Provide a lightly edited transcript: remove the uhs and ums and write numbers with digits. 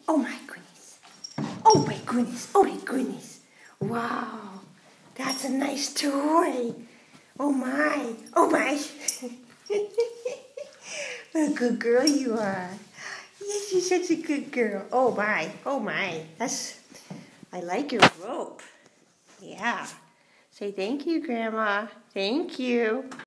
Oh my goodness. Oh my goodness. Oh my goodness. Wow. That's a nice toy. Oh my. Oh my. What a good girl you are. Yes, you're such a good girl. Oh my. Oh my. I like your rope. Yeah. Say thank you, Grandma. Thank you.